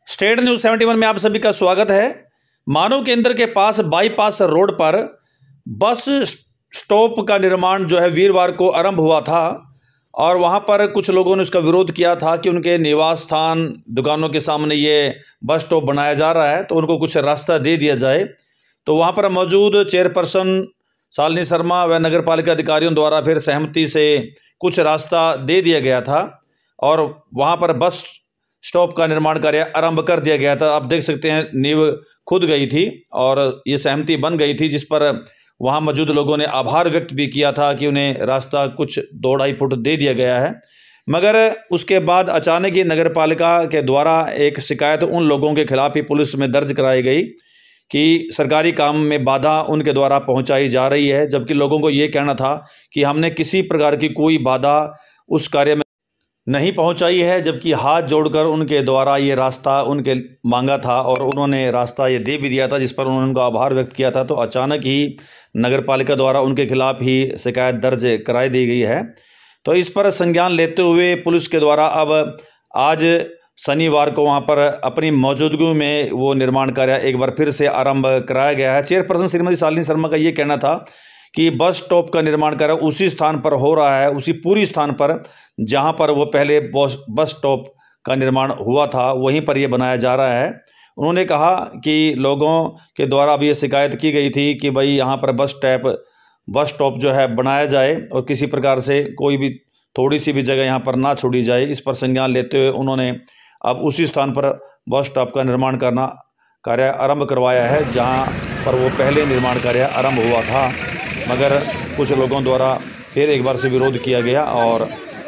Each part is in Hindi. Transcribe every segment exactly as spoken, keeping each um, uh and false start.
स्टेट न्यूज इकहत्तर में आप सभी का स्वागत है। मानव केंद्र के पास बाईपास रोड पर बस स्टॉप का निर्माण जो है वीरवार को आरंभ हुआ था और वहां पर कुछ लोगों ने उसका विरोध किया था कि उनके निवास स्थान दुकानों के सामने ये बस स्टॉप बनाया जा रहा है तो उनको कुछ रास्ता दे दिया जाए। तो वहां पर मौजूद चेयरपर्सन शालिनी शर्मा व नगर पालिका अधिकारियों द्वारा फिर सहमति से कुछ रास्ता दे दिया गया था और वहां पर बस स्टॉप का निर्माण कार्य आरंभ कर दिया गया था। आप देख सकते हैं नींव खुद गई थी और ये सहमति बन गई थी, जिस पर वहां मौजूद लोगों ने आभार व्यक्त भी किया था कि उन्हें रास्ता कुछ दो ढाई फुट दे दिया गया है। मगर उसके बाद अचानक ही नगर पालिका के द्वारा एक शिकायत उन लोगों के खिलाफ ही पुलिस में दर्ज कराई गई कि सरकारी काम में बाधा उनके द्वारा पहुंचाई जा रही है, जबकि लोगों को ये कहना था कि हमने किसी प्रकार की कोई बाधा उस कार्य में नहीं पहुंचाई है, जबकि हाथ जोड़कर उनके द्वारा ये रास्ता उनके मांगा था और उन्होंने रास्ता ये दे भी दिया था, जिस पर उन्होंने उनका आभार व्यक्त किया था। तो अचानक ही नगर पालिका द्वारा उनके खिलाफ ही शिकायत दर्ज कराई दी गई है। तो इस पर संज्ञान लेते हुए पुलिस के द्वारा अब आज शनिवार को वहां पर अपनी मौजूदगी में वो निर्माण कार्य एक बार फिर से आरंभ कराया गया है। चेयरपर्सन श्रीमती शालिनी शर्मा का ये कहना था कि बस स्टॉप का निर्माण कार्य उसी स्थान पर हो रहा है, उसी पूरी स्थान पर जहां पर वो पहले बस बस स्टॉप का निर्माण हुआ था वहीं पर ये बनाया जा रहा है। उन्होंने कहा कि लोगों के द्वारा भी ये शिकायत की गई थी कि भाई यहाँ पर बस स्टॉप बस स्टॉप जो है बनाया जाए और किसी प्रकार से कोई भी थोड़ी सी भी जगह यहाँ पर ना छोड़ी जाए। इस पर संज्ञान लेते हुए उन्होंने अब उसी स्थान पर बस स्टॉप का निर्माण करना कार्य आरंभ करवाया है जहाँ पर वो पहले निर्माण कार्य आरंभ हुआ था, मगर कुछ लोगों द्वारा फिर एक बार से विरोध किया गया और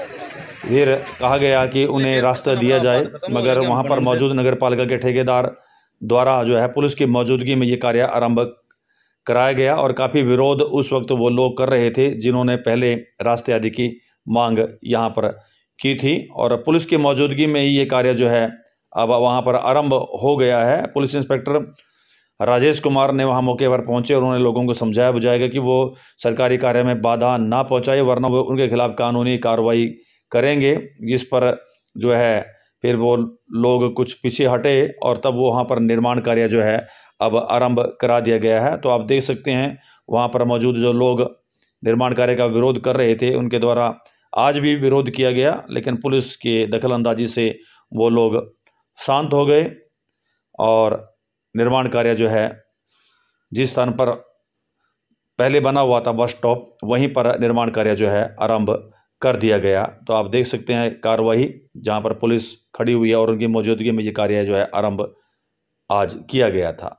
फिर कहा गया कि उन्हें रास्ता दिया जाए, मगर वहां पर मौजूद नगर पालिका के ठेकेदार द्वारा जो है पुलिस की मौजूदगी में ये कार्य आरंभ कराया गया और काफ़ी विरोध उस वक्त वो लोग कर रहे थे जिन्होंने पहले रास्ते आदि की मांग यहाँ पर की थी और पुलिस की मौजूदगी में ही ये कार्य जो है अब वहाँ पर आरंभ हो गया है। पुलिस इंस्पेक्टर राजेश कुमार ने वहां मौके पर पहुंचे और उन्होंने लोगों को समझाया बुझाएगा कि वो सरकारी कार्य में बाधा ना पहुंचाए, वरना वो उनके खिलाफ कानूनी कार्रवाई करेंगे, जिस पर जो है फिर वो लोग कुछ पीछे हटे और तब वो वहां पर निर्माण कार्य जो है अब आरंभ करा दिया गया है। तो आप देख सकते हैं वहां पर मौजूद जो लोग निर्माण कार्य का विरोध कर रहे थे उनके द्वारा आज भी विरोध किया गया, लेकिन पुलिस के दखल अंदाजी से वो लोग शांत हो गए और निर्माण कार्य जो है जिस स्थान पर पहले बना हुआ था बस स्टॉप वहीं पर निर्माण कार्य जो है आरंभ कर दिया गया। तो आप देख सकते हैं कार्रवाई जहां पर पुलिस खड़ी हुई है और उनकी मौजूदगी में ये कार्य जो है आरंभ आज किया गया था।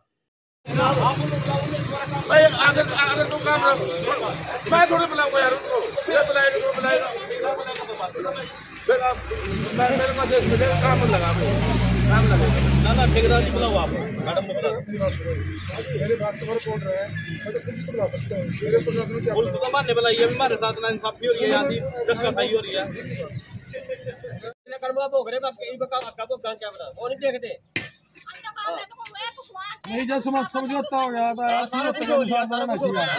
ना ना ठेकेदार बुलाओ आप मैडम ने बुलाओ मेरे बात से बोल रहे हैं मैं तो पुलिस को बुला सकता हूं। मेरे प्रशासन क्या पुलिस को मारने वाला ये भी हमारे साथ ना इंसाफ भी हो रही है, यहां की धक्का खाई हो रही है। ले करवा भोग रहे बाप के बका आपका को क्या बता वो नहीं देखते नहीं जैसे समझ समझौता हो गया था यार सारा तो सारा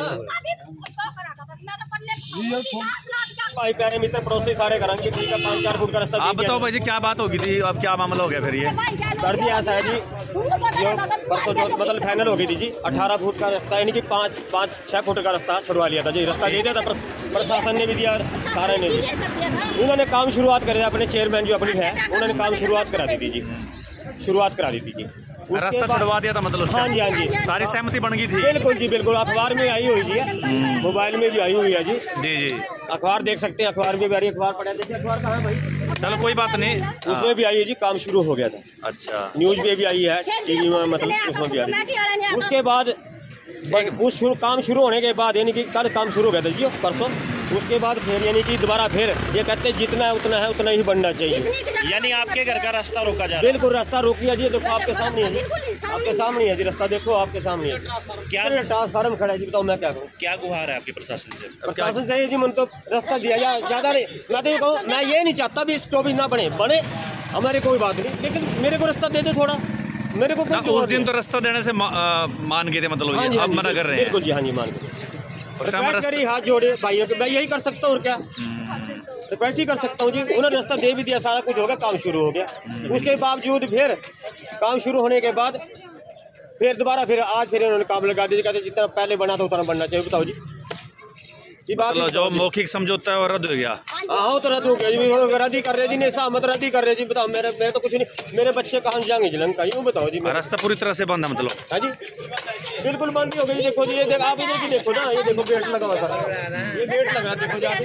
भाई कह रहे मित्र पड़ोसी सारे करेंगे ठीक है पाँच चार फुट का रास्ता। आप बताओ भाई जी क्या बात होगी थी, अब क्या मामला हो गया फिर? ये सर जी ऐसा है जी जो परसों जो मतलब फाइनल हो गई थी जी अठारह फुट का रास्ता यानी कि पाँच पाँच छः फुट का रास्ता छुड़वा लिया था जी। रास्ता दे दिया था प्रशासन ने भी दिया सारे ने जी। उन्होंने काम शुरुआत कर दिया, अपने चेयरमैन जो अपनी है उन्होंने काम शुरुआत करा दी थी जी, शुरुआत करा दी थी जी। रास्ता छुड़वा दिया था मतलब? हाँ जी हाँ जी सारी सहमति बन गई थी? बिल्कुल जी बिल्कुल, अखबार में आई हुई जी, मोबाइल में भी आई हुई है जी। जी जी अखबार देख सकते हैं, अखबार में भी आ रही है, अखबार पढ़ा देखिए अखबार कहाँ है भाई? चलो कोई बात नहीं, उसमें भी आई है जी, काम शुरू हो गया था। अच्छा न्यूज में भी आई है, टीवी में मतलब उसमें भी आ रही है। उसके बाद उस शुरू, काम शुरू होने के बाद यानी कि कल काम शुरू हो गया था जी परसों, उसके बाद फिर यानी कि दोबारा फिर ये कहते हैं जितना है उतना है उतना ही बनना चाहिए। यानी आपके घर का रास्ता रोका जा रहा है? बिल्कुल रास्ता रोक लिया जी, देखो आपके सामने है जी, आपके सामने है जी रास्ता, देखो आपके सामने है। क्या ट्रांसफार्म खड़ा है जी, बताओ मैं क्या करूँ? क्या गुहार है आपके प्रशासन से? प्रशासन से जी मन तो रास्ता दिया जा ज्यादा नहीं, मैं तो ये कहूँ मैं ये नहीं चाहता भी स्टॉपेज ना बने बने हमारे कोई बात नहीं, लेकिन मेरे को रास्ता दे दे थोड़ा, मेरे को उस दिन तो रास्ता देने से मा, आ, मान गए थे मतलब, हाँ जी, अब मना कर रहे हैं? बिल्कुल जी हाँ जी मान गए। रिक्वेस्ट करी, हाथ जोड़े भाइयों के, मैं यही कर सकता हूँ और क्या, रिक्वेस्ट ही कर सकता हूँ जी। उन्होंने रास्ता दे भी दिया, सारा कुछ हो गया, काम शुरू हो गया। उसके बावजूद फिर काम शुरू होने के बाद फिर दोबारा फिर आज फिर उन्होंने काम लगा दिया, कहते जितना पहले बना था उतना बनना चाहिए। बताओ जी, ये बात जो मौखिक समझौता है वो रद्द हो गया। हाँ तो रद्द हो गया जी, रद्द ही कर रहे जी, नहीं सहमत रद्द ही कर रहे जी। बताओ मेरे मेरे तो कुछ नहीं, मेरे बच्चे कहाँ जाएंगे जलंका, यूँ बताओ जी। रास्ता पूरी तरह से बंद है मतलब? हाँ जी बिल्कुल बंद ही हो गई। देखो जी, ये देखो आप इधर की देखो ना, ये देखो गेट लगा हुआ था, ये गेट लगा, देखो जी आप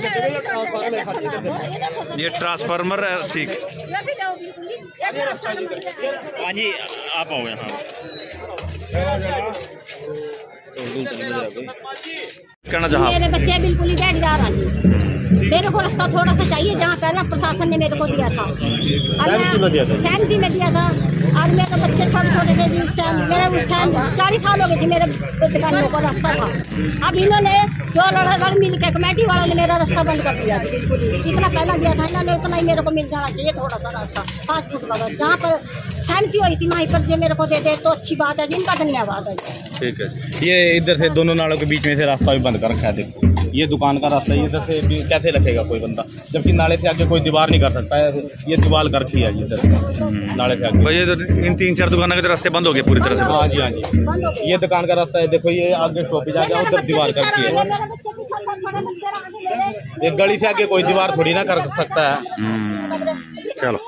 देखो, ये ट्रांसफार्मर है। ठीक, हाँ जी आप आओगे। कहना चाहा मेरे बच्चे बिल्कुल ही बैठ जा रहा जी, मेरे को रास्ता थोड़ा सा चाहिए जहाँ पहले प्रशासन ने मेरे को दिया था, सहमति में दिया था। और मेरे बच्चे छोटे छोटे थे जी उस टाइम, मेरे उस टाइम चालीस साल हो गए थे मेरे दुकानों को रास्ता था। अब इन्होंने जो लड़ लड़ मिल के कमेटी वालों ने मेरा रास्ता बंद कर दिया बिल्कुल ही। जितना पहला दिया था इन्होंने उतना ही मेरे को मिल जाना चाहिए, थोड़ा सा रास्ता पाँच फुट का। जहाँ पर सहमति हुई थी वहीं पर जो मेरे को दे दे तो अच्छी बात है, जिनका धन्यवाद है। ठीक है। ये इधर से दोनों नालों के बीच में से रास्ता भी बंद कर रखा है। देखो ये दुकान का रास्ता, ये इधर से भी कैसे रखेगा कोई बंदा, जबकि नाले से आगे कोई दीवार नहीं कर सकता है। ये दीवार कर रखी है इधर नाले से आगे। ये तो इन तीन चार दुकानों के रास्ते बंद हो गए पूरी तरह से। हाँ जी हाँ जी, ये दुकान का रास्ता है। देखो ये आगे शॉपिंग आ गया, उधर दीवार कर रखी है। एक गली से आगे कोई दीवार थोड़ी ना कर सकता है। चलो,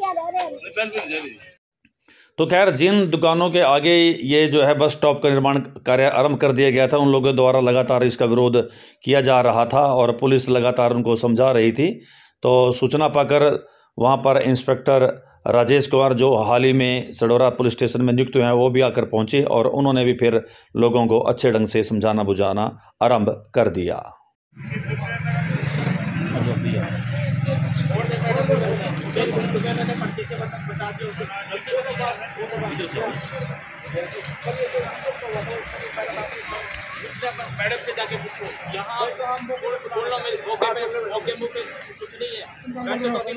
तो खैर जिन दुकानों के आगे ये जो है बस स्टॉप का निर्माण कार्य आरंभ कर दिया गया था, उन लोगों द्वारा लगातार इसका विरोध किया जा रहा था और पुलिस लगातार उनको समझा रही थी। तो सूचना पाकर वहां पर इंस्पेक्टर राजेश कुमार जो हाल ही में सडोरा पुलिस स्टेशन में नियुक्त हुए हैं वो भी आकर पहुंचे और उन्होंने भी फिर लोगों को अच्छे ढंग से समझाना बुझाना आरंभ कर दिया। मैडम से जाके पूछो, यहाँ तो हम छोड़ना मेरे मौके पे मौके मुँह पे कुछ नहीं है। मैडम को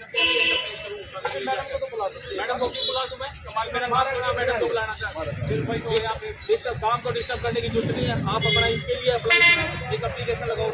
बुला दो, मैं कमाल मेरा मैडम को बुलाना चाहता हूँ। फिर भाई तो यहाँ पे डिस्टर्ब काम को डिस्टर्ब करने की जरूरत नहीं है। आप अपना इसके लिए अप्लाई एक एप्लीकेशन लगाओ।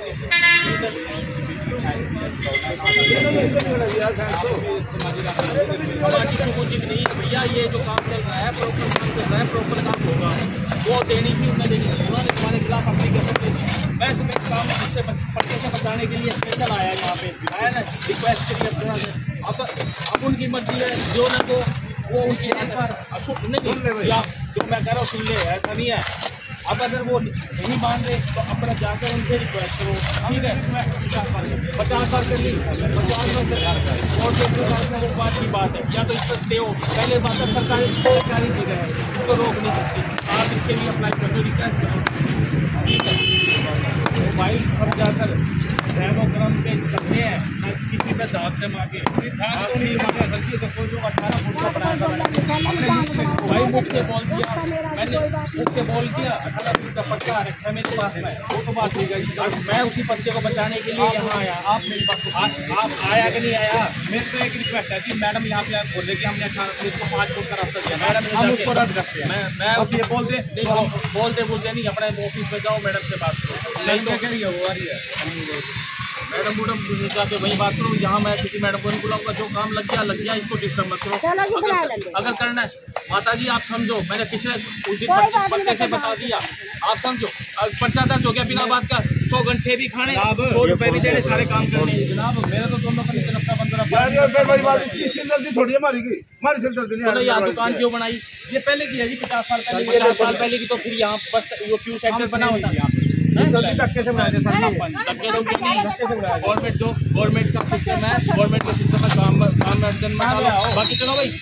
नहीं भैया, ये जो काम चल रहा है प्रॉपर काम चल रहा है, प्रॉपर काम होगा, वो देनी थी उन्हें देनी थी। उन्होंने तुम्हारे खिलाफ एप्लीकेशन दी। मैं तुम्हें काम उससे पर्चे से बचाने के लिए स्पेशल आया यहाँ पे, आया ना रिक्वेस्ट के लिए अपना से। अब अब उनकी मर्जी है, जो ना को वो उनकी नहीं, जो मैं कह रहा हूँ सुन ले, ऐसा नहीं है। अब अगर वो नहीं मान रहे तो अपना जाकर उनसे रिक्वेस्ट करो, ठीक है। पचास साल कर ली, पचास साल और बात की बात है, या तो इस पर स्टे हो। पहले बात है सरकारी सरकारी जगह है, इसको रोक नहीं सकती। आप इसके लिए अप्लाई कर दो, रिक्वेस्ट करो, ठीक है। मोबाइल सब जाकर डेमोक्रम पे चलते हैं, ना किसी पे दाब से मांगे आप नहीं मांगा सकती। देखो जो अठारह फुट का बनाया था हमने भाई मुख से बोल दिया, मैंने मुख से बोल दिया अठारह फुट का पट्टा रखा है मेरे पास में, वो तो बात नहीं गई। मैं उसी बच्चे को बचाने के लिए यहाँ आया। आप मेरी बात आप आया कि नहीं आया? मेरे को एक रिक्वेस्ट है कि मैडम यहाँ पे बोल रहे कि हमने अठारह फुट को पाँच फुट का रास्ता दिया, मैडम हम उसको रद्द करते हैं। मैं मैं उसे ये बोल दे बोलते बोलते नहीं, अपने ऑफिस में जाओ, मैडम से बात करो। नहीं तो क्या वो आ रही है मैडम मैडम जाके वही बात करो। यहाँ मैं किसी मैडम को नहीं बुलाऊंगा, जो काम लग गया लग गया, इसको डिस्टर्ब मत करो। अगर, अगर करना है माता जी आप समझो, मैंने पिछले उस दिन बच्चे से बता दिया, आप समझो। पर्चा दर्ज हो गया बिना बात का, सौ घंटे भी खाने, सौ रुपए भी देने, सारे काम करने। जनाब मेरा तो दोनों का तरफ का बंदरा थोड़ी हमारी यहाँ दुकान क्यों बनाई? ये पहले की है जी, पचास साल पहले, पचास साल पहले की। तो फिर यहाँ बस वो क्यू सेक्टर बना होता है, धक्के से बनाए थे गवर्नमेंट, जो गवर्नमेंट का सिस्टम है, गवर्नमेंट का सिस्टम है, काम काम में अर्जन में डालो। बाकी चलो भाई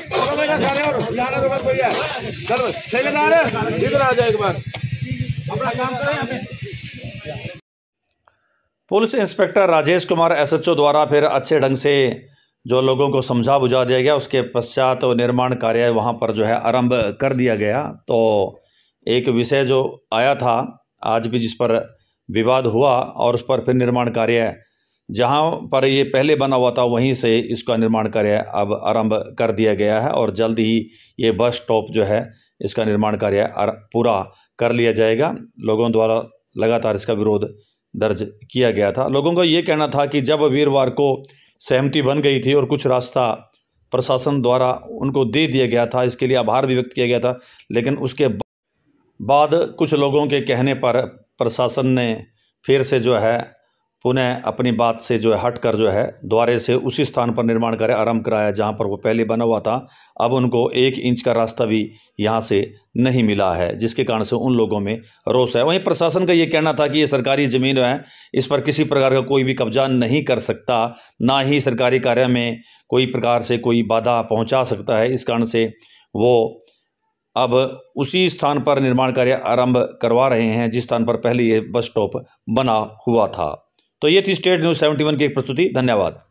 इधर आ जाए एक बार, अपना काम करें यहाँ पे। Police inspector Rajesh Kumar SHO द्वारा फिर अच्छे ढंग से जो लोगों को समझा बुझा दिया गया। उसके पश्चात निर्माण कार्य वहाँ पर जो है आरंभ कर दिया गया। तो एक विषय जो आया था आज भी, जिस पर विवाद हुआ और उस पर फिर निर्माण कार्य जहाँ पर ये पहले बना हुआ था वहीं से इसका निर्माण कार्य अब आरंभ कर दिया गया है और जल्द ही ये बस स्टॉप जो है इसका निर्माण कार्य पूरा कर लिया जाएगा। लोगों द्वारा लगातार इसका विरोध दर्ज किया गया था। लोगों का ये कहना था कि जब वीरवार को सहमति बन गई थी और कुछ रास्ता प्रशासन द्वारा उनको दे दिया गया था, इसके लिए आभार भी व्यक्त किया गया था, लेकिन उसके बाद कुछ लोगों के कहने पर प्रशासन ने फिर से जो है पुनः अपनी बात से जो है हट कर जो है दोबारे से उसी स्थान पर निर्माण कार्य आरंभ कराया जहां पर वो पहले बना हुआ था। अब उनको एक इंच का रास्ता भी यहां से नहीं मिला है, जिसके कारण से उन लोगों में रोष है। वहीं प्रशासन का ये कहना था कि ये सरकारी ज़मीन है, इस पर किसी प्रकार का कोई भी कब्जा नहीं कर सकता, ना ही सरकारी कार्य में कोई प्रकार से कोई बाधा पहुँचा सकता है। इस कारण से वो अब उसी स्थान पर निर्माण कार्य आरंभ करवा रहे हैं जिस स्थान पर पहले ये बस स्टॉप बना हुआ था। तो ये थी स्टेट न्यूज़ सेवेंटी वन की एक प्रस्तुति। धन्यवाद।